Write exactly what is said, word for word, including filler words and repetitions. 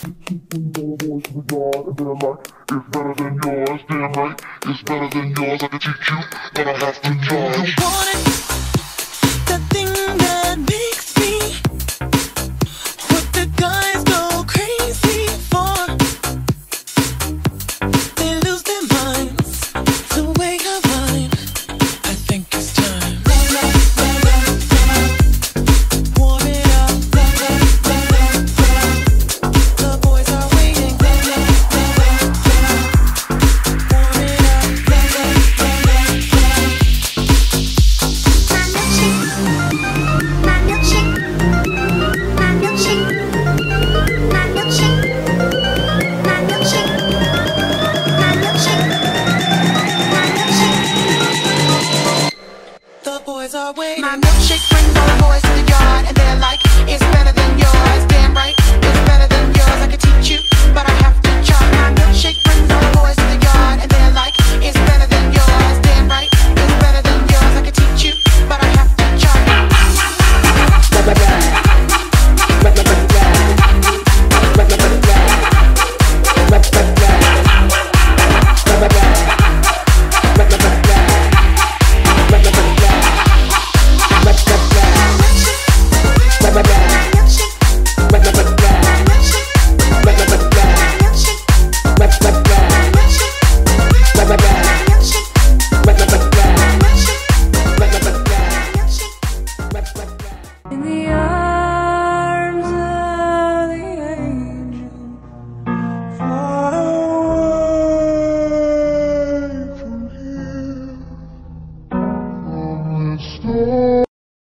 It's better than yours, damn right. It's better than yours. I can teach you, but I have to charge. You want it?